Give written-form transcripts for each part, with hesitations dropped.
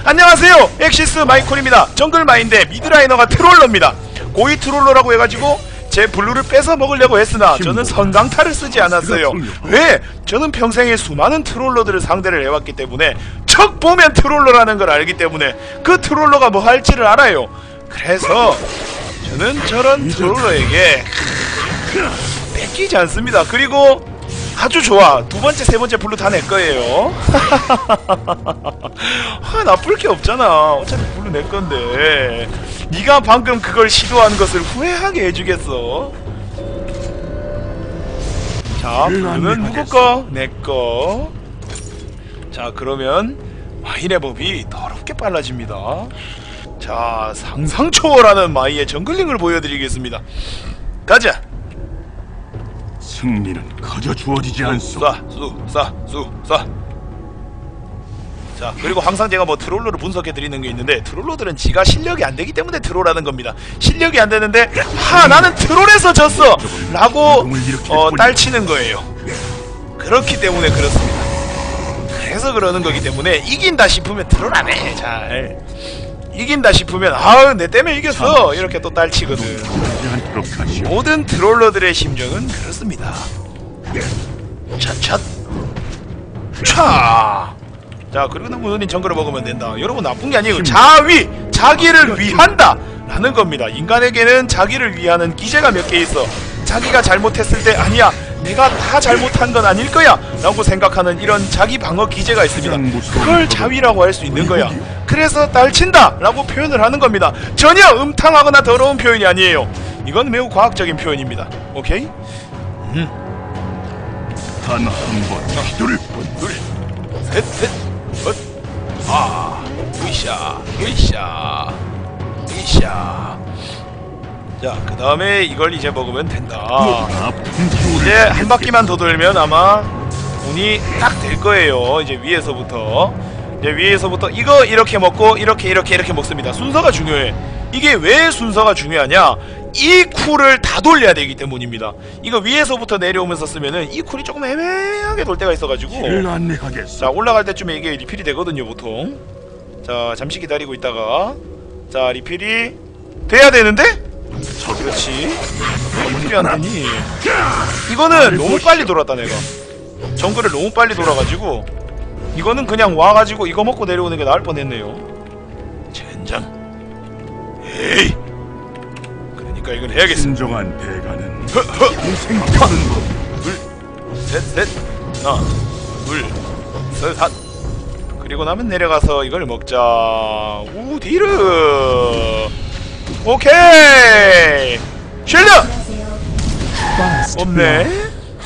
안녕하세요, 엑시스 마이콜입니다. 정글 마인데 미드라이너가 트롤러입니다. 고위 트롤러라고 해가지고 제 블루를 뺏어 먹으려고 했으나 저는 선강타를 쓰지 않았어요. 왜? 저는 평생에 수많은 트롤러들을 상대를 해왔기 때문에 척 보면 트롤러라는 걸 알기 때문에 그 트롤러가 뭐 할지를 알아요. 그래서 저는 저런 트롤러에게 뺏기지 않습니다. 그리고 아주 좋아. 두 번째, 세 번째 블루 다 내 거예요. 나쁠 게 없잖아. 어차피 블루 내 건데. 네가 방금 그걸 시도한 것을 후회하게 해주겠어. 자, 블루는 누구 거? 내 거. 자, 그러면 마인의 법이 더럽게 빨라집니다. 자, 상상 초월하는 마이의 정글링을 보여드리겠습니다. 가자. 승리는 거저 주어지지 않소. 쏴. 자, 그리고 항상 제가 뭐 트롤러를 분석해 드리는 게 있는데, 트롤러들은 지가 실력이 안 되기 때문에 트롤하는 겁니다. 실력이 안 되는데 나는 트롤에서 졌어 라고 딸치는 거예요. 그렇기 때문에 그렇습니다. 그래서 그러는 거기 때문에 이긴다 싶으면 트롤 안 해. 잘 이긴다 싶으면 내 때문에 이겼어 이렇게 또 딸치거든. 모든 트롤러들의 심정은 그렇습니다. 찻. 자, 그리고 무슨 정글을 먹으면 된다. 여러분, 나쁜 게 아니고 자기를 위한다 라는 겁니다. 인간에게는 자기를 위하는 기제가 몇 개 있어. 자기가 잘못했을 때 아니야, 내가 다 잘못한 건 아닐 거야 라고 생각하는 이런 자기 방어 기제가 있습니다. 그걸 자위라고 할 수 있는 거야. 그래서 딸친다 라고 표현을 하는 겁니다. 전혀 음탕하거나 더러운 표현이 아니에요. 이건 매우 과학적인 표현입니다. 오케이? 단 한 번, 둘, 셋, 으쌰. 자, 그 다음에 이걸 이제 먹으면 된다. 이제 한 바퀴만 더 돌면 아마 운이 딱 될 거예요. 이제 위에서부터 이거 이렇게 먹고 이렇게 먹습니다. 순서가 중요해. 이게 왜 순서가 중요하냐? 이 쿨을 다 돌려야 되기 때문입니다. 이거 위에서부터 내려오면서 쓰면은 이 쿨이 조금 애매하게 돌 때가 있어가지고, 자, 올라갈 때쯤에 이게 리필이 되거든요, 보통. 자, 잠시 기다리고 있다가, 자, 리필이 돼야 되는데? 그렇지. 왜 리필이 안 되니? 이거는 너무 빨리 돌았다, 내가. 정글을 너무 빨리 돌아가지고, 이거는 그냥 와가지고 이거 먹고 내려오는 게 나을 뻔했네요. 젠장. 에이, 그러니까 이건 해야겠어. 진정한 대가는 생각하는 법. 둘, 셋. 하나, 둘, 셋. 그리고 나면 내려가서 이걸 먹자. 우디르. 오케이. 쉴드. 없네.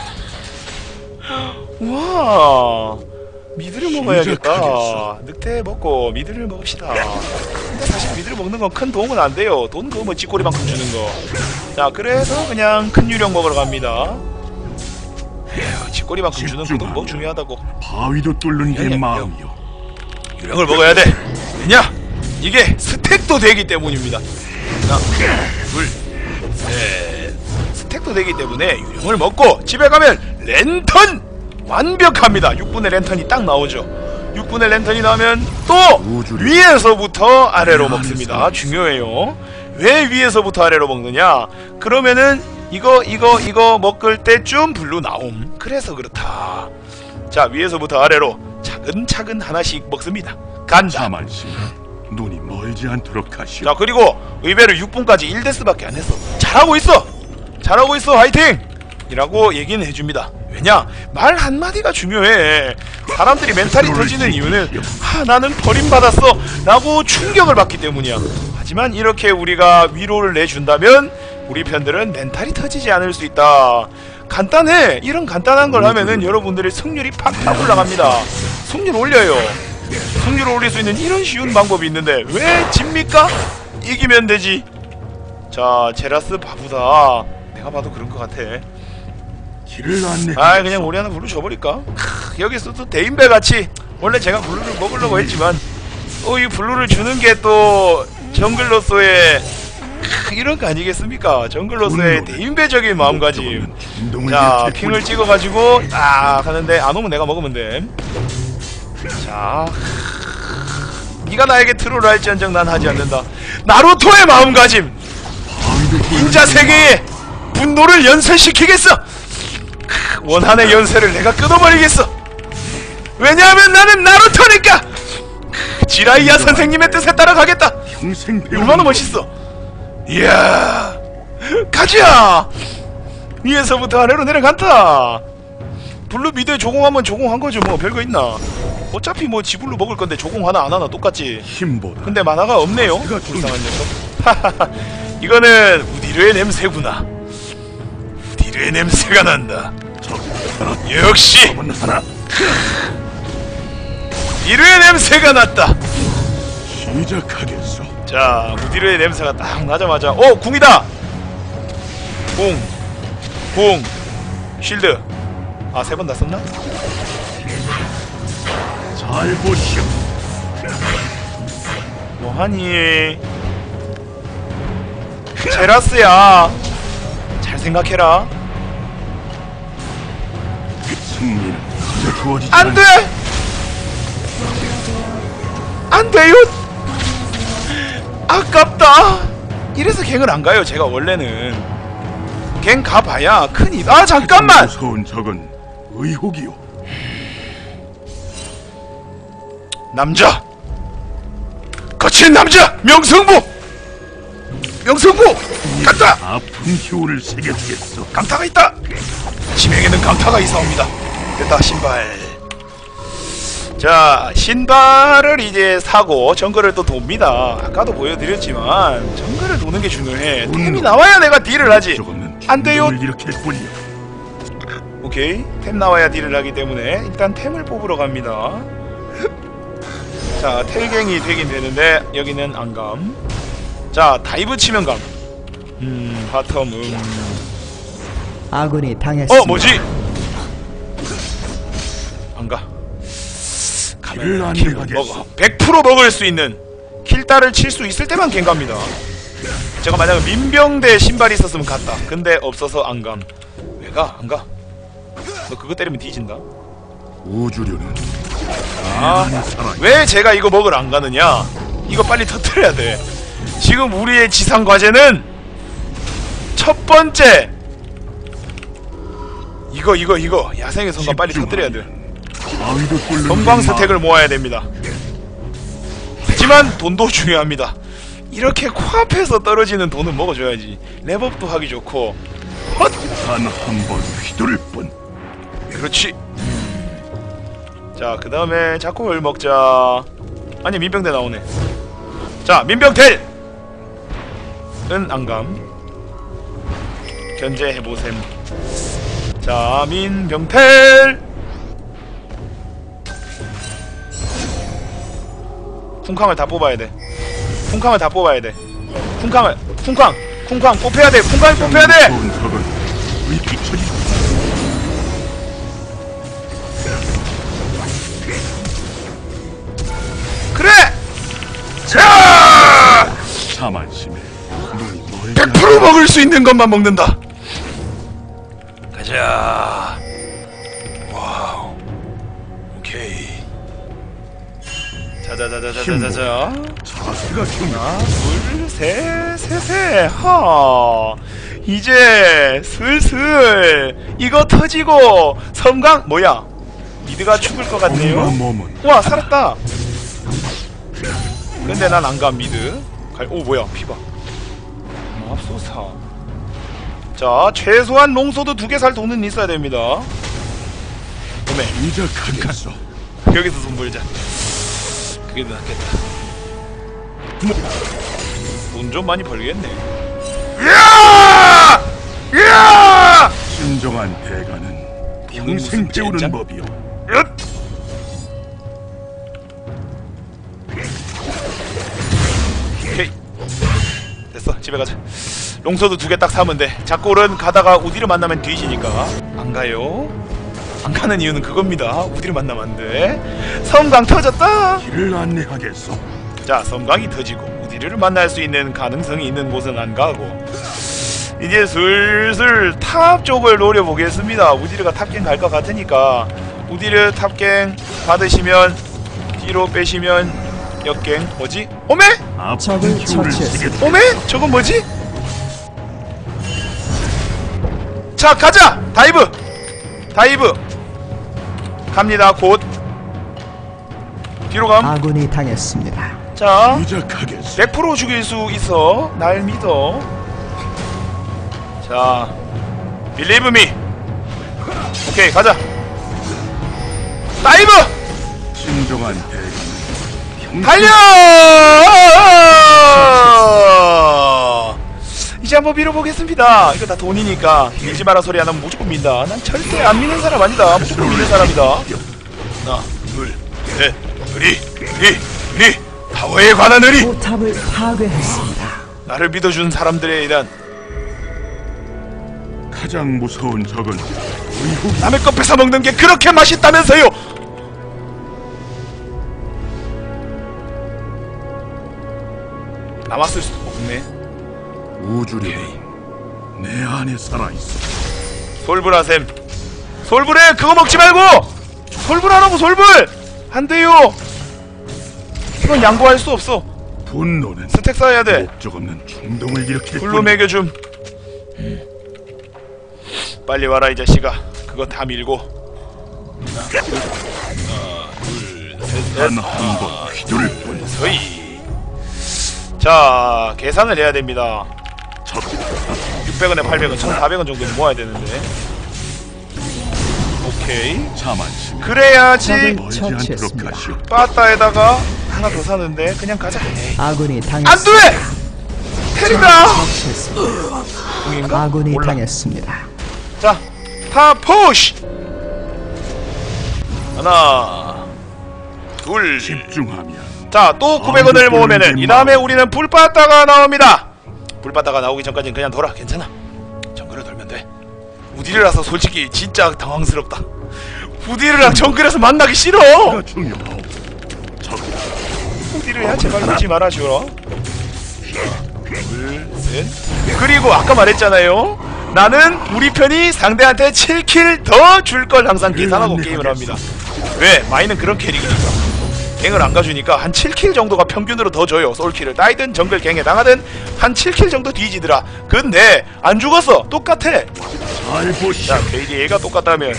와, 미드를 먹어야겠다. 늑대 먹고 미드를 먹읍시다. 근데 사실 미드를 먹는 건 큰 도움은 안 돼요. 돈 그거 뭐 찌꼬리만큼 주는 거. 자, 그래서 그냥 큰 유령 먹으러 갑니다. 에휴, 찌꼬리만큼 주는 것도 뭐 중요하다고. 바위도 뚫는 게 마음이요. 유령을 먹어야 돼. 왜냐? 이게 스택도 되기 때문입니다. 하나, 둘, 셋. 스택도 되기 때문에 유령을 먹고 집에 가면 랜턴 완벽합니다. 6분의 랜턴이 딱 나오죠. 6분의 랜턴이 나오면 또 위에서부터 아래로 먹습니다. 중요해요. 왜 위에서부터 아래로 먹느냐? 그러면은 이거 먹을 때쯤 블루 나옴. 그래서 그렇다. 자, 위에서부터 아래로 차근차근 하나씩 먹습니다. 간다. 눈이 멀지 않도록 하시오. 자, 그리고 의외로 6분까지 1데스밖에 안 했어. 잘하고 있어. 화이팅! 이라고 얘기는 해줍니다. 왜냐? 말 한마디가 중요해. 사람들이 멘탈이 터지는 이유는 나는 버림받았어 라고 충격을 받기 때문이야. 하지만 이렇게 우리가 위로를 내준다면 우리 편들은 멘탈이 터지지 않을 수 있다. 간단해. 이런 간단한 걸 하면은 여러분들의 승률이 팍팍 올라갑니다. 승률 올려요. 승률을 올릴 수 있는 이런 쉬운 방법이 있는데 왜 집니까? 이기면 되지. 자, 제라스 바보다. 내가 봐도 그런 것 같아. 그냥 우리 하나 블루 줘버릴까? 여기서 또 대인배 같이, 원래 제가 블루를 먹으려고 했지만 이 블루를 주는 게 또 정글로서의 이런 거 아니겠습니까? 정글로서의 대인배적인 마음가짐. 자, 핑을 찍어가지고 딱 하는데 안 오면 내가 먹으면 돼. 자, 네가 나에게 트롤을 할지언정 난 하지 않는다. 나루토의 마음가짐. 닌자 세계에 분노를 연쇄시키겠어. 원한의 연쇄를 내가 끊어버리겠어. 왜냐하면 나는 나루토니까. 지라이야 선생님의 뜻에 따라가겠다. 평생 얼마나 멋있어. 이야, 가자. 위에서부터 아래로 내려간다. 블루 미드에 조공하면 조공한 거죠. 뭐 별거 있나. 어차피 뭐 지블루 먹을 건데 조공 하나 안 하나 똑같지. 힘보다 근데 만화가 없네요. 불쌍한 녀석. 하하하. 이거는 우디르의 냄새구나. 우디르의 냄새가 난다. 역시 하나 우디르의 냄새가 났다. 시작하겠어. 자, 우디르의 냄새가 딱 나자마자 궁이다. 궁 쉴드. 아, 3번 다 썼나? 잘 보시오. 뭐하니? 제라스야, 잘 생각해라. 승리는 그저 주어지지 안 돼! 안 돼요! 아깝다! 이래서 갱을 안 가요, 제가 원래는. 갱 가봐야 큰일. 아, 잠깐만! 무서운 적은 의혹이요. 남자! 거친 남자! 명성부! 간다! 아픈 기운을 새겨주겠어. 강타가 있다! 지명에는 강타가 있사옵니다. 됐다, 신발. 자, 신발을 이제 사고 정글을 또 돕니다. 아까도 보여드렸지만 정글을 도는 게 중요해. 템이 나와야 내가 딜을 하지. 안 돼요. 오케이, 템 나와야 딜을 하기 때문에 일단 템을 뽑으러 갑니다. 자, 텔갱이 되긴 되는데 여기는 안감. 자, 다이브 치면 감. 바텀. 아군이 당했습니다. 뭐지? 안가. 가면 킬 먹어. 100% 먹을 수 있는 킬다를 칠 수 있을 때만 갱갑니다. 제가 만약에 민병대 신발이 있었으면 갔다. 근데 없어서 안감. 왜 가? 안가? 너 그거 때리면 뒤진다. 우주류는 왜 제가 이거 먹으러 안 가느냐? 이거 빨리 터뜨려야 돼. 지금 우리의 지상 과제는 첫 번째 이거 야생의 성관 빨리 터뜨려야 돼. 건강 스택을 모아야 됩니다. 하지만 돈도 중요합니다. 이렇게 코앞에서 떨어지는 돈은 먹어줘야지. 랩업도 하기 좋고. 단 한 번 휘두를 뿐. 그렇지. 자, 그 다음에 자코를 먹자. 아니, 민병대 나오네. 자, 민병텔! 은 안감. 견제해보셈. 자, 민병텔! 쿵쾅을 다 뽑아야 돼. 쿵쾅을 다 뽑아야 돼. 쿵쾅 뽑혀야 돼. 쿵쾅 뽑혀야 돼. 그래. 자, 자만심에 눈이 멀지 100% 먹을 수 있는 것만 먹는다. 가자. 와우. 오케이. 자자자자자자자. 자세가 좀 하나, 둘, 셋. 하. 이제 슬슬 이거 터지고 섬광 뭐야? 미드가 죽을 것 같네요. 와, 살았다. 근데 난 안 가. 미드. 뭐야? 피봐. 맙소사. 자, 최소한 롱소드 2개 살 돈은 있어야 됩니다. 오메. 이제 가겠어. 여기서 돈 벌자. 그게 낫겠다. 돈 좀 많이 벌겠네. 이야! 진정한 대가는 평생 배우는 법이요. 오케이. 됐어. 집에 가자. 롱소드 2개 딱 사면 돼. 자골은 가다가 우디를 만나면 뒤지니까 안 가요. 안 가는 이유는 그겁니다. 우디를 만나면 안 돼. 섬광 터졌다. 길을 안내하겠어. 자, 섬광이 터지고 우디를 만날 수 있는 가능성이 있는 곳은 안 가고 이제 슬슬 탑 쪽을 노려보겠습니다. 우디르가 탑갱 갈 것 같으니까 우디르 탑갱 받으시면 뒤로 빼시면 역갱 뭐지? 오메? 적을 아픈 기운을 처치했습니다. 쓰게 오메? 저건 뭐지? 자 가자! 다이브! 다이브! 갑니다 곧 뒤로 감. 아군이 당했습니다. 자 시작하겠소. 100% 죽일 수 있어. 날 믿어. 자 Believe me. 오케이 가자. 다이브! 진정한 대가는 평생 달려! 이제 한번 밀어보겠습니다. 이거 다 돈이니까 밀지 마라 소리 안 하면 무조건 민다. 난 절대 안 미는 사람 아니다. 무조건 미는 사람이다. 하나 둘셋 리 타워에 관한 의리. 포탑을 파괴했습니다. 나를 믿어준 사람들에 대한 가장 무서운 적은 의혹. 남의 거 뺏어먹는 게 그렇게 맛있다면서요. 남았을 수도 없네. 우주력이 내 안에 살아있어. 솔불하셈. 솔불해. 그거 먹지 말고 솔불하라고. 솔불 안돼요. 이건 양보할 수 없어. 분노는 스택 쌓아야 돼. 목적 없는 충동을 일으킬 불로 뿐. 먹여줌. 빨리 와라 이 자식아. 그거 다 밀고. 단 한 번 휘두를 뿐. 서이. 자 계산을 해야 됩니다. 600원에 800원 1400원 정도는 모아야 되는데. 오케이 자만심 그래야지. 멀지 않도록 처치했습니다. 하시오. 빠따에다가 하나 더 사는데 그냥 가자. 아군이 안돼! 당했습니다. 테리다! 처치했습니다. 공인가? 아군이 몰라. 당했습니다. 자, 타 푸시! 하나 둘. 집중하면 자, 또 900원을 모으면은 이 다음에 우리는 불빠따가 나옵니다. 불빠따가 나오기 전까지는 그냥 돌아. 괜찮아. 정글을 돌면 돼. 우디르라서 솔직히 진짜 당황스럽다. 우디르랑 정글에서 만나기 싫어. 가 중요하오. 우디르야 제발 울지 마라 주라. 둘, 셋. 그리고 아까 말했잖아요. 나는 우리 편이 상대한테 7킬 더 줄 걸 항상 계산하고 게임을 합니다. 왜? 마이는 그런 캐릭이니까. 갱을 안 가주니까 한 7킬 정도가 평균으로 더 줘요. 솔킬을 따이든 정글 갱에 당하든 한 7킬 정도 뒤지더라. 근데 안 죽었어. 똑같아. 잘 보시오. 자, KDA가 똑같다면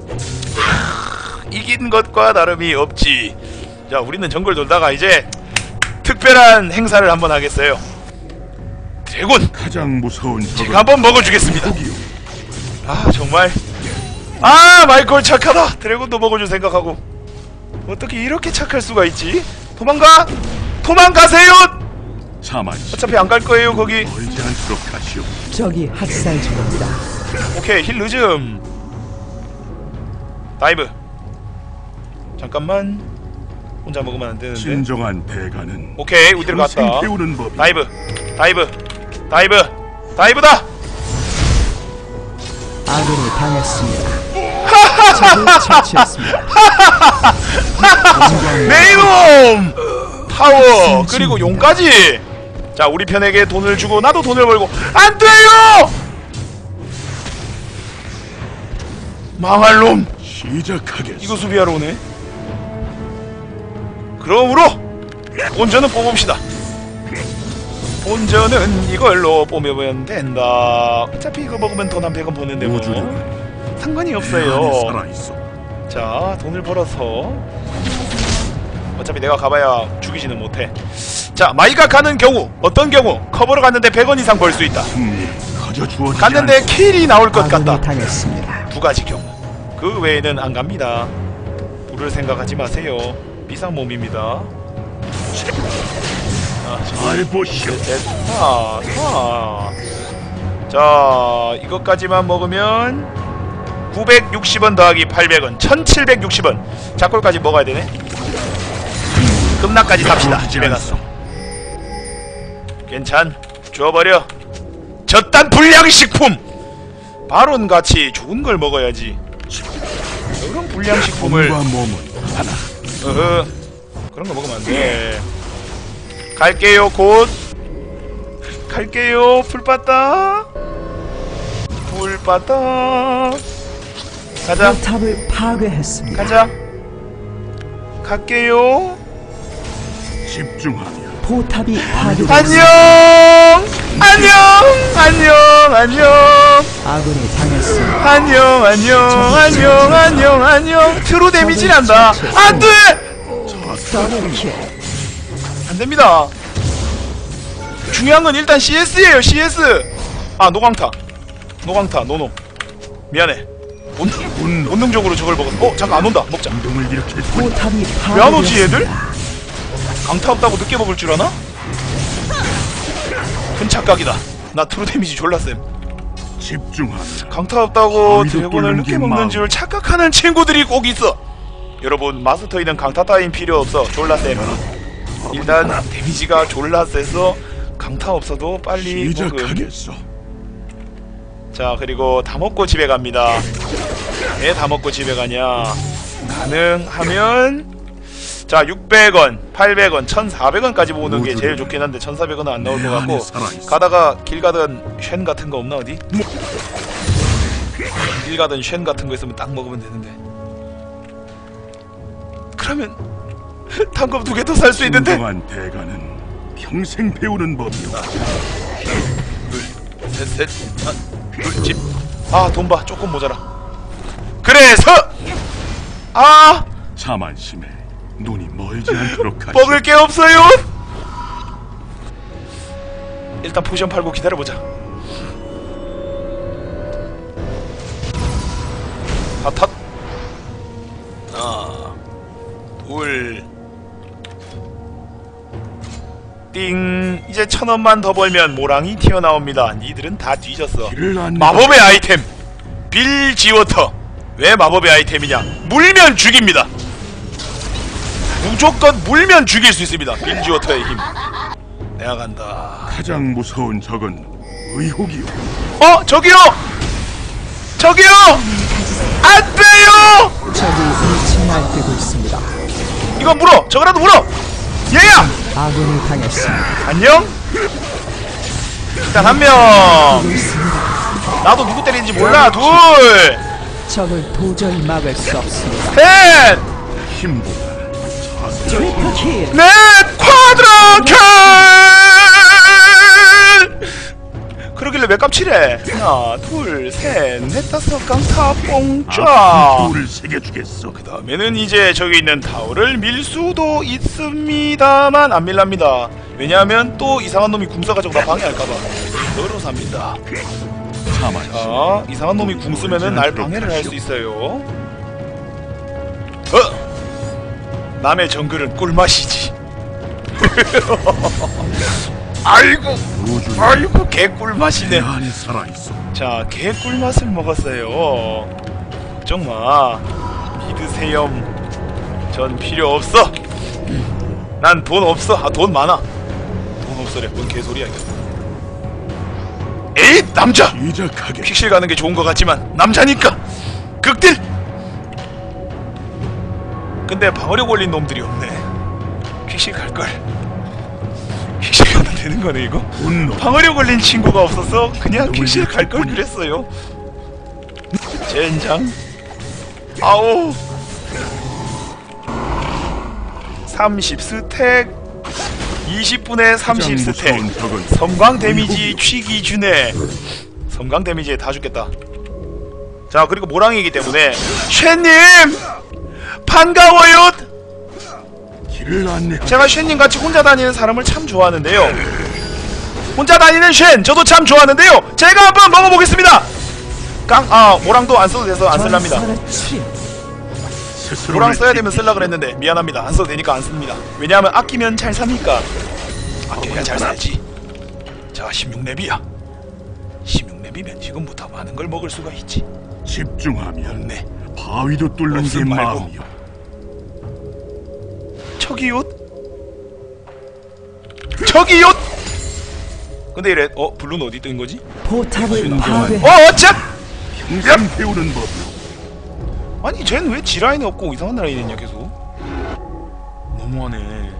이긴 것과 다름이 없지. 자, 우리는 정글 돌다가 이제 특별한 행사를 한번 하겠어요. 드래곤! 가장 무서운 적은 제가 한번 먹어주겠습니다. 의혹이오. 아 정말 아 마이콜 착하다. 드래곤도 먹어줄 생각하고 어떻게 이렇게 착할 수가 있지? 도망가! 도망가세요! 자만심 어차피 안 갈 거예요 거기. 멀지 않도록 하시오. 적이 학살 중입니다. 오케이 힐 늦음. 다이브. 잠깐만 혼자 먹으면 안 되는데. 진정한 대가는 오케이 우디로 갔다. 평생 배우는 법이오. 다이브 다이브다. 아군이 당했습니다. 적을 처치했습니다. 네이놈 파워 그리고 용까지. 자 우리 편에게 돈을 주고 나도 돈을 벌고. 안 돼요. 망할 놈. 시작하겠소. 이거 수비하러 오네. 그러므로 본전은 뽑읍시다. 본전은 이걸로 뽑으면 된다. 어차피 이거 먹으면 돈 한 100원 버는데 뭐 우주력은 상관이 내 안에 없어요. 살아있어. 자 돈을 벌어서 어차피 내가 가봐야 죽이지는 못해. 자 마이가 가는 경우 어떤 경우 커버로 갔는데 100원 이상 벌 수 있다. 승리 거저 주어지지 갔는데 않소. 킬이 나올 것 아군이 같다. 당했습니다. 두 가지 경우. 그 외에는 안 갑니다. 불을 생각하지 마세요. 비싼 몸입니다. 잘 보시오. 자 이것까지만 먹으면 960원 더하기 800원 1760원. 작골까지 먹어야 되네. 급락까지 삽시다. 집에 가서. 괜찮. 줘버려. 저딴 불량식품. 바론같이 좋은 걸 먹어야지. 그런 불량식품을 몸과 몸은 하나. 그런 거 먹으면 안 돼. 갈게요 곧. 갈게요. 불빠따. 가자. 포탑을 파괴했습니다. 가자. 갈게요. 집중하면 포탑이 파괴되었습니다. 안녕 아군이 당했습니다. 안녕. 트루 데미지 난다. 안돼. 더블킬. 안됩니다. 중요한 건 일단 CS예요. CS. 아 노광타 노노 미안해. 본능적으로 저걸 먹었어. 잠깐 안 온다. 먹자. 운동을 일으킬 포탑이 왜 안 오지 얘들? 파괴되었습니다. 강타 없다고 늦게 먹을 줄 아나? 큰 착각이다. 나 트루 데미지 졸라 쌤. 집중하면 강타 없다고 거기도 드래곤을 뚫는 늦게 게 먹는 마음. 줄 착각하는 친구들이 꼭 있어. 여러분 마스터이든 강타 따윈 필요 없어. 졸라 쌤. 일단 데미지가 졸라 세서 강타 없어도 빨리 먹음. 시작하겠어. 자 그리고 다 먹고 집에 갑니다. 왜 다 먹고 집에 가냐? 가능하면 자 600원, 800원, 1400원까지 모으는 게 제일 좋긴 한데 1400원은 안 나올 것 같고 가다가 길 가던 쉔 같은 거 없나 어디? 길 가던 쉔 같은 거 있으면 딱 먹으면 되는데. 그러면 단검 2개 더 살 수 있는데. 진정한 대가는 평생 배우는 법이다. 셋, 하나, 둘, 집. 아, 돈 봐. 조금 모자라. 그래서 아, 자만심에 눈이 멀지 않도록 하지. 먹을 게 없어요. 일단 포션 팔고 기다려보자. 핫핫. 하나, 둘, 띵. 이제 1000원만 더 벌면 모랑이 튀어나옵니다. 니들은 다 뒤졌어. 길을 안 마법의 아이템 빌지워터. 왜 마법의 아이템이냐? 물면 죽입니다. 무조건 물면 죽일 수 있습니다. 빌지워터의 힘. 내가 간다. 가장 무서운 적은 의혹이요. 어? 저기요! 저기요! 안 돼요! 적이 일치 날뛰고 있습니다. 이거 물어! 저거라도 물어! 얘야! 아군이 당했습니다. 안녕? 일단 한 명! 나도 누구 때리는지 몰라. 둘! 적을 도저히 막을 수 없습니다. 셋! 힘보다 자세. 트리플킬. 넷! 쿼드라킬! 그러길래 몇 깜치래? 하나, 둘, 셋, 넷, 다섯 강타 뽕짜! 돌을 새겨주겠어. 그 다음에는 이제 저기 있는 타워를 밀 수도 있습니다만 안 밀랍니다. 왜냐하면 또 이상한 놈이 궁 써가지고 나 방해할까봐. 너로서 합니다. 자만심. 자, 이상한 놈이 궁 쓰면은 날 방해를 할 수 있어요. 남의 정글은 꿀맛이지. 아이고, 아이고, 개꿀맛이네. 안에 살아있어. 자, 개꿀맛을 먹었어요. 걱정 마. 믿으세요. 전 필요 없어. 난 돈 없어. 아, 돈 많아. 돈 없어래. 뭔 개소리야 이거. 에잇, 남자. 시작하게. 픽실 가는 게 좋은 것 같지만 남자니까 극딜. 근데 방어력 올린 놈들이 없네. 픽실 갈걸. 픽실 가면 되는 거네 이거. 분노. 방어력 올린 친구가 없어서 그냥 픽실 갈걸 그랬어요. 젠장. 아오. 30스택 20분에 30스택 섬광 데미지 취기 주네. 섬광 데미지에 다 죽겠다. 자 그리고 모랑이기 때문에 쉔님 반가워요. 길을 안내. 제가 쉔님 같이 혼자 다니는 사람을 참 좋아하는데요. 혼자 다니는 쉔 저도 참 좋아하는데요. 제가 한번 먹어보겠습니다. 모랑도 안 써도 돼서 안 쓸랍니다. 모랑 써야 되면 쓸라 그랬는데 미안합니다. 안 써도 되니까 안 씁니다. 왜냐하면 아끼면 잘 삽니까? 아껴야 잘 살지. 자 16렙이야. 16렙이면 지금부터 많은 걸 먹을 수가 있지. 집중하면 없네. 바위도 뚫는 게 없음 말고. 마음이요. 저기요. 저기요. 근데 이래 블루는 어디 뜬 거지? 포탑을 파괴. 어차. 평생 배우는 법이요. 아니 쟤는 왜 지라인이 없고 이상한 라인이 있냐 계속. 너무하네.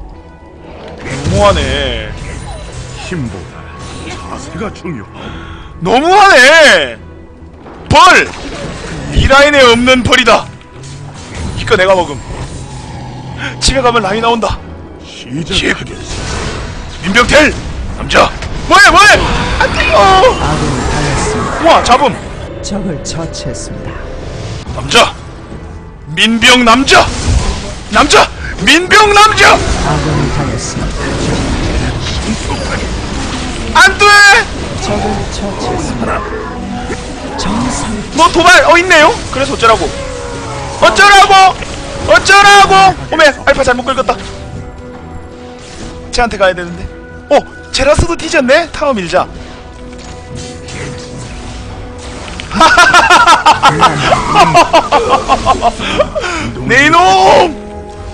너무하네. 힘보다 자세가 중요하오. 너무하네. 벌! 이 라인에 없는 벌이다. 이거 내가 먹음. 집에 가면 라인 나온다. 시작하겠어. 민병텔 남자. 뭐해 안돼요. 아군이 당했습니다. 와 잡음. 적을 처치했습니다. 남자 민병 남자 민병 남자. 아군이 당했습니다. 안돼. 적을 처치했습니다. 정상 뭐 도발 있네요. 그래서 어쩌라고 오메 알파 잘못 긁었다. 쟤한테 가야 되는데. 제라스도 뒤졌네. 타워 밀자. 내 이놈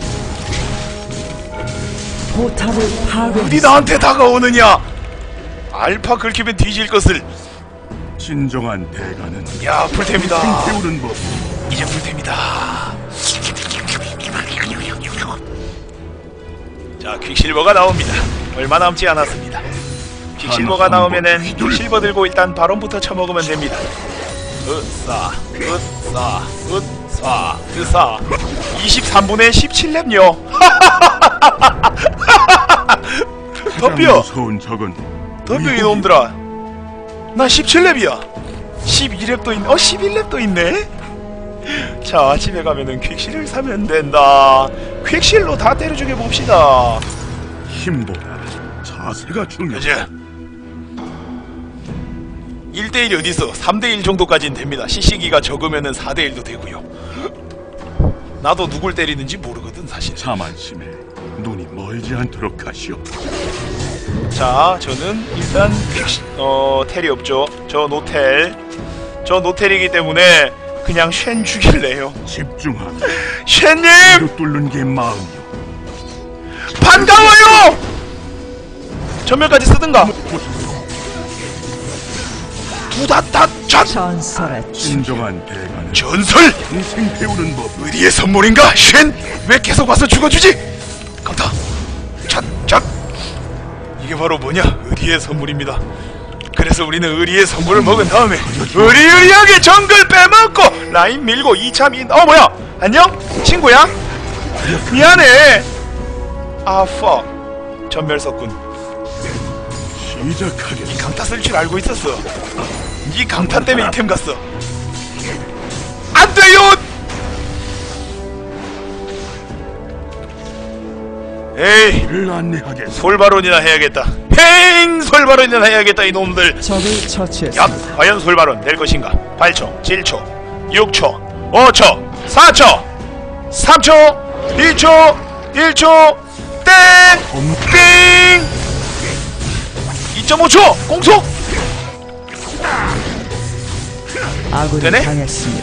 포탑을 어디 파괴했습니다. 나한테 다가오느냐. 알파 긁히면 뒤질 것을. 진정한 대가는 야 풀템이다. 태우는 법. 이제 풀템이다. 자 퀵실버가 나옵니다. 얼마 남지 않았습니다. 퀵실버가 나오면은 퀵실버 들고 일단 바론부터 쳐먹으면 됩니다. 으싸 23분의 17렙요. 덤벼 무서운 적은 덤벼 이놈들아. 나 17렙이야 12렙도 있네. 11렙도 있네. 자 집에 가면은 퀵실을 사면 된다. 퀵실로 다 때려 죽여봅시다. 힘보다 자세가 중요해. 그치? 1대1이 어딨어. 3대1 정도까지는 됩니다. CC기가 적으면은 4대1도 되고요. 나도 누굴 때리는지 모르거든 사실. 자만심에 눈이 멀지 않도록 하시오. 자 저는 일단 텔이 없죠. 저 노텔이기 때문에 그냥 쉔 죽일래요. 집중하라. 쉔님 뒤로 뚫는 게 마음이오. 반가워요. 전멸까지 쓰든가. 두다다잣 전설의 진정한 대가는 전설. 평생 배우는 법. 의리의 선물인가? 쉔! 왜 계속 와서 죽어주지? 강타! 잣! 이게 바로 뭐냐? 의리의 선물입니다. 그래서 우리는 의리의 선물을 먹은 다음에 의리의리하게 정글 빼먹고 라인 밀고 2차 뭐야? 안녕? 친구야? 미안해. 전멸 섰군. 시작하겠어. 이 강타 쓸 줄 알고 있었어. 이 강타 때문에 이템 갔어. 안 돼요! 에이 를 안내하겠어. 솔바론이나 해야겠다. 솔바론이나 해야겠다 이놈들. 적을 야 처치했습니다. 과연 솔바론 될 것인가. 8초 7초 6초 5초 4초 3초 2초 1초 땡 2.5초 공속. 아군이 되네? 당했습니다.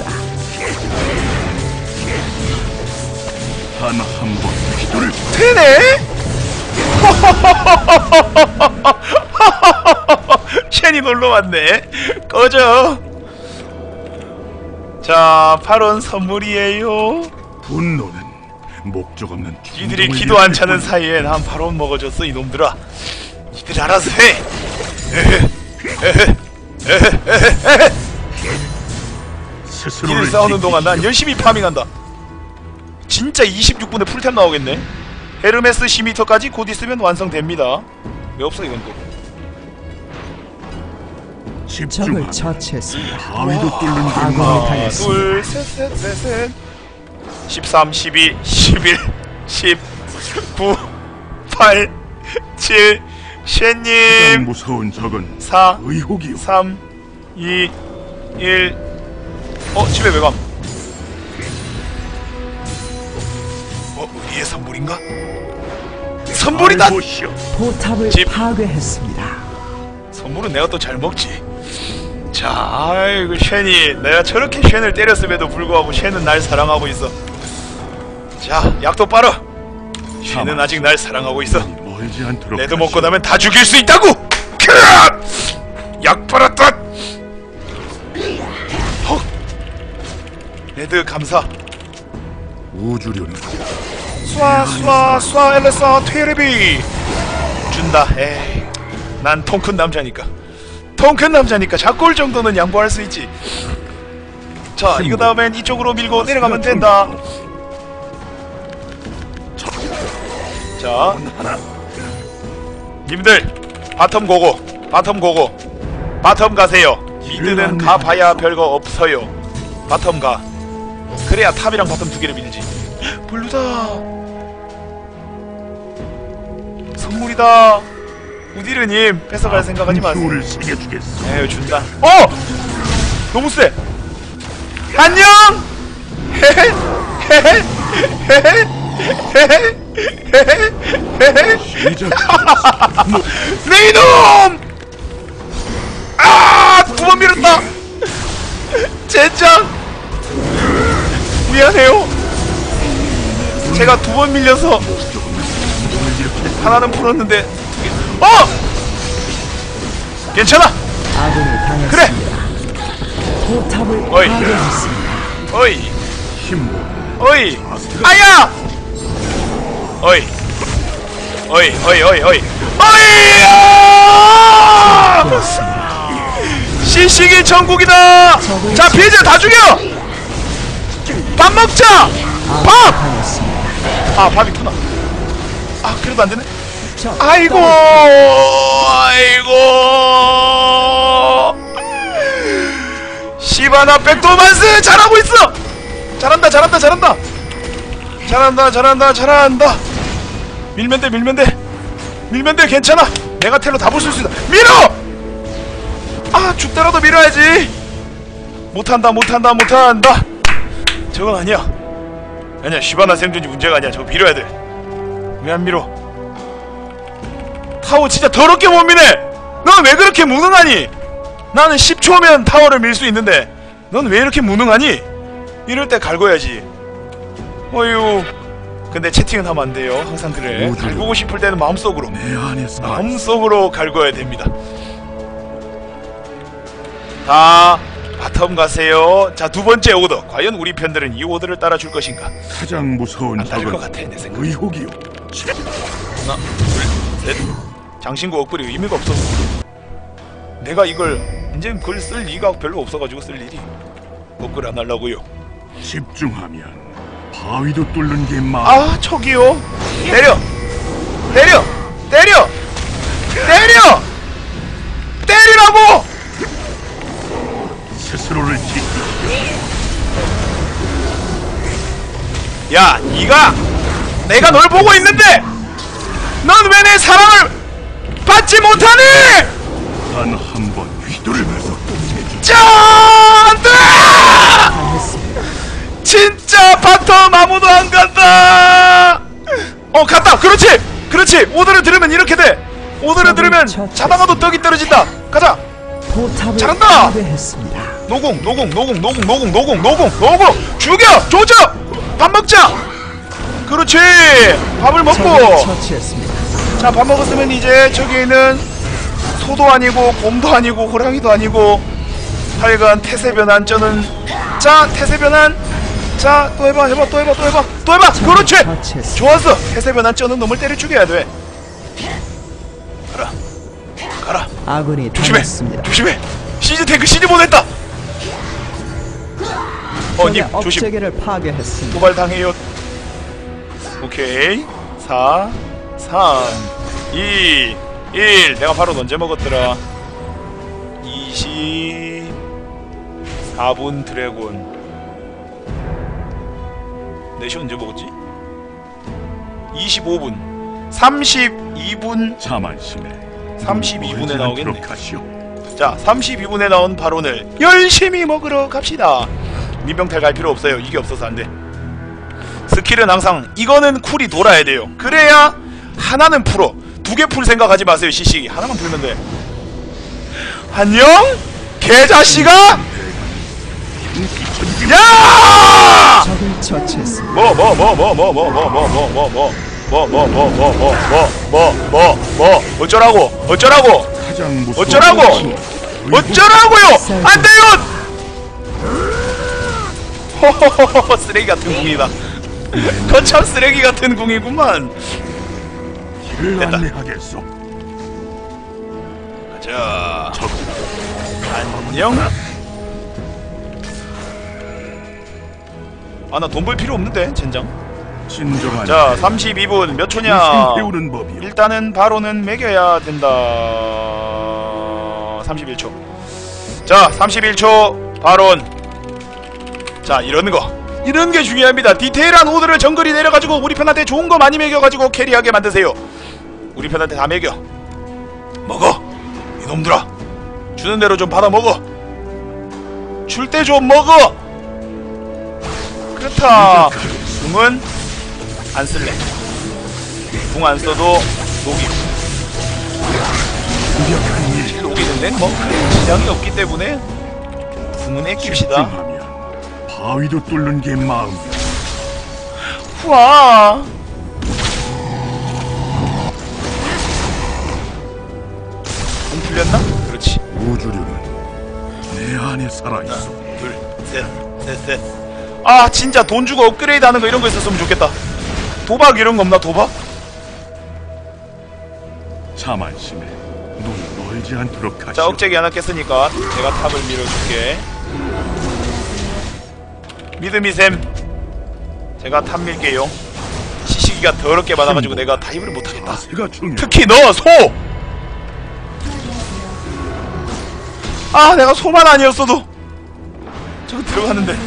단 한 번 기도를 되네? 쉔이 놀러왔네. 꺼져. 자 8원 선물이에요. 분노는 목적 없는 니들이 충동을 기도 안 일으킬 차는 뿐이야. 사이에 난 8원 먹어줬어 이놈들아. 니들 알아서 해. 스스로를 니들 싸우는 동안 난 지키시오. 열심히 파밍한다. 진짜 26분에 풀템 나오겠네. 헤르메스 10m까지 곧 있으면 완성됩니다. 왜 없어 이건 또. 적을 집중하라. 처치했습니다. 바위도 뚫는 게 아군이 마음. 당했습니다. 둘, 셋. 13, 12, 11, 10, 9, 8, 7, 가장 쉔님. 무서운 적은 4, 의혹이오. 3, 2, 1. 집에 왜 감? 우리의 선물인가? 선물이다! 알보시오. 포탑을 집. 파괴했습니다. 선물은 내가 또 잘 먹지. 자, 아이고 쉔이 내가 저렇게 쉔을 때렸음에도 불구하고 쉔은 날 사랑하고 있어. 자, 약도 빨아. 쉔은 아직 날 사랑하고 있어. 눈이 멀지 않도록 레드 하시오. 먹고 나면 다 죽일 수 있다고! 크악! 약 빨았다! 헉! 레드 감사. 우주류는 쏴 엘레사 테레비 준다. 에이, 난 통 큰 남자니까. 자꾸 올 정도는 양보할 수 있지. 자, 이거 다음엔 이쪽으로 밀고 내려가면 된다. 자, 님들 바텀 고고, 바텀 고고, 바텀 가세요. 미드는 가봐야 별거 없어요. 바텀 가. 그래야 탑이랑 바텀 두 개를 밀지. 블루다. 선물이다. 우디르님 뺏어갈 생각하지 마세요. 에휴 준다. 너무 세. 안녕. 헤헤 헤헤 헤헤 헤헤 헤헤. 내 이놈! 아! 두 번 밀었다. 젠장. 미안해요. 제가 두 번 밀려서 하나는 풀었는데 괜찮아. 아군이 당했습니다. 그래. 포탑을 어이. 파괴했습니다. 어이 힘보 어이 아야 어이 어이 어이 어이 어이 어이야 시식이 천국이다. 자 피해자 다 죽여. 밥 먹자. 밥. 당했습니다. 아 밥이구나. 아 그래도 안되네. 저 아이고 아이고 시바나 백도만스 잘하고 있어. 잘한다 잘한다 잘한다 잘한다 잘한다 잘한다. 밀면 돼 밀면 돼 밀면 돼. 괜찮아. 내가 텔로 다 부술 수 있다. 밀어. 아 죽더라도 밀어야지. 못한다 못한다 못한다. 저건 아니야. 아니야 시바나 생존이 문제가 아니야. 저거 밀어야 돼. 왜 안 밀어? 타워 진짜 더럽게 못 미네. 넌 왜 그렇게 무능하니? 나는 10초면 타워를 밀 수 있는데 넌 왜 이렇게 무능하니? 이럴 때 갈궈야지. 어휴. 근데 채팅은 하면 안 돼요. 항상 그래. 갈구고 싶을 때는 마음속으로 마음속으로 갈궈야 됩니다. 다 바텀 가세요. 자 두번째 오더. 과연 우리 편들은 이 오더를 따라줄 것인가? 가장 무서운 안 따를 것 적은 같아 내 생각에. 의혹이요. 하나 둘셋. 장신구 억불이 의미가 없어. 내가 이걸 이제 그걸 쓸 리가 별로 없어가지고 쓸 일이 억불 안 하려고요. 집중하면 바위도 뚫는 게 아 저기요. 때려 때려 때려 때려 때리라고. 스스로를 지키기. 야 니가 내가 널 보고 있는데 넌 왜 내 사랑을 받지 못하니? 단 한 번 휘두르면서 짠! 안돼! 진짜 바텀 아무도 안 간다. 갔다. 그렇지 그렇지. 오더를 들으면 이렇게 돼. 오더를 들으면 자다가도 떡이 떨어진다. 가자. 포탑을 잘한다. 파괴했습니다. 노공 노공 노공 노공 노공 노공 노공 노공 죽여 조져. 밥 먹자. 그렇지. 밥을 먹고. 적을 처치했습니다. 자 밥 먹었으면 이제 저기 있는 소도 아니고 곰도 아니고 호랑이도 아니고 하여간 태세변환 쩌는. 자 태세변환. 자 또 해봐 해봐 또 해봐 또 해봐 또 해봐. 그렇지. 좋았어. 태세변환 쩌는 놈을 때려 죽여야 돼. 가라 가라. 아군이 조심해 당했습니다. 조심해. 시즈 탱크 시즈 보냈다. 님 적의 조심. 업체계를 파괴했습니다. 도발 당해요. 오케이 4 3 2 1. 내가 바로 언제 먹었더라. 24분 드래곤. 4시 언제 먹었지? 25분 32분 자만심에 32분에 나오겠네. 하시오. 자 32분에 나온 바론을 열심히 먹으러 갑시다. 민병탈 갈 필요 없어요. 이게 없어서 안돼. 스킬은 항상 이거는 쿨이 돌아야 돼요. 그래야 하나는 풀어. 두 개 풀 생각하지 마세요. 시식이 하나만 풀면 돼. 안녕 개자식아. 야! 적을 처치했습니다. 어쩌라고 가장 무서운 어쩌라고 어쩌라고요. 안돼요. 호호호호 쓰레기 같은 궁이다. 거참 쓰레기 같은 궁이구만. 길을 됐다. 안내하겠소. 가자. 안녕. 아 나 돈 벌 필요 없는데 젠장. 진정한 자 32분 몇 초냐. 인생 배우는 법이요. 일단은 바로는 매겨야 된다. 31초. 자 31초 바론. 자 이런 게 중요합니다. 디테일한 오더를 정글이 내려가지고 우리 편한테 좋은 거 많이 매겨가지고 캐리하게 만드세요. 우리 편한테 다 매겨. 먹어 이놈들아. 주는 대로 좀 받아 먹어. 줄 때 좀 먹어. 그렇다. 궁은 안 쓸래. 궁 안 써도 녹이고. 녹이는데 뭐 큰 지장이 없기 때문에 궁은 아낍시다. 집중하면 바위도 뚫는 게 마음이야. 후아. 궁 풀렸나? 그렇지. 우주류는 내 안에 살아있어. 둘, 셋, 셋, 셋. 아 진짜 돈 주고 업그레이드 하는 거 이런 거 있었으면 좋겠다. 도박 이런 거 없나? 도박? 자만심에 눈이 멀지 않도록 하시오. 자 억제기 하나 깼으니까 내가 탑을 밀어줄게. 믿음이셈. 제가 탑 밀게요. 시시기가 더럽게 많아가지고 내가 다이브를 못하겠다. 자세가 중요해. 특히 너 소! 아 내가 소만 아니었어도 저거 들어갔는데.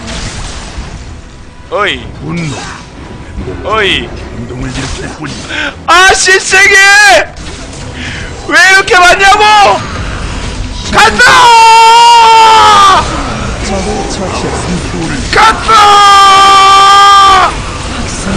어이 분노, 어이 행동을 일으킬 뿐이야. 아 실세기! 왜 이렇게 많냐고! 간다! 적을 처치했습니다. 간다! 학살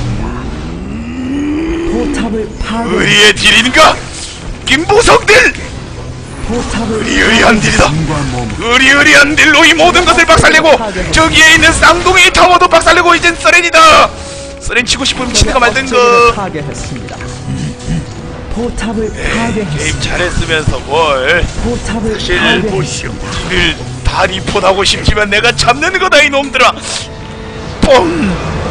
중입니다. 포탑을 파괴. 우리의 딜인가? 김보석들! 포탑을 의리의리한 딜이다. 눈과 몸, 의리의리한 딜로 이 모든 것을 박살내고 저기에 있는 쌍둥이 타워도 박살내고 이젠 서렌이다. 서렌 치고 싶으면 치드가 말든가. 파괴했습니다. 포탑을 파괴했습니다. 게임 잘했으면서 뭘 포탑을 사실 파괴했습니다. 딜을 다 리포트하고 싶지만 내가 잡는 거다 이놈들아. 뻥.